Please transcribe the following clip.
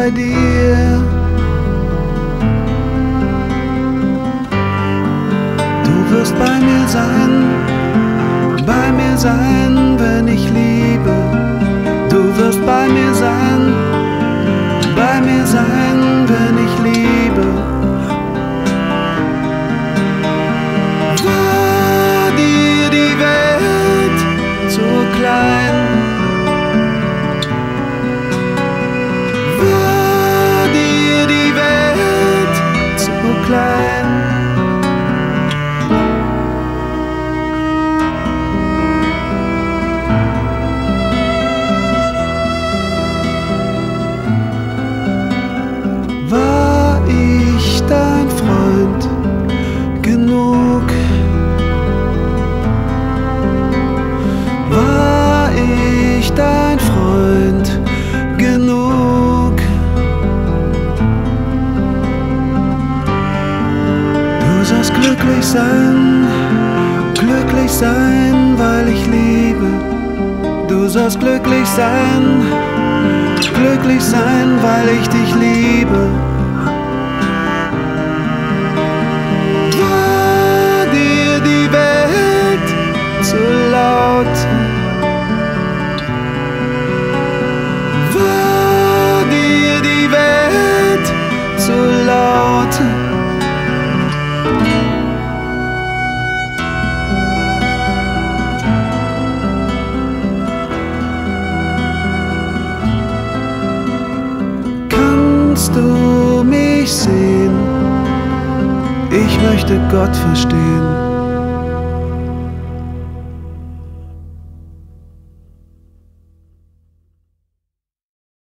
bei dir. Du wirst bei mir sein, wenn ich liebe. Du wirst bei mir sein, wenn ich liebe. War dir die Welt zu klein? War dir die Welt zu klein? War ich dein Freund genug? War ich dein Freund genug? Du sollst glücklich sein, weil ich liebe. Du sollst glücklich sein, weil ich dich liebe. War dir die Welt zu laut? War dir die Welt zu laut? Kannst du mich sehen? Ich möchte Gott verstehen.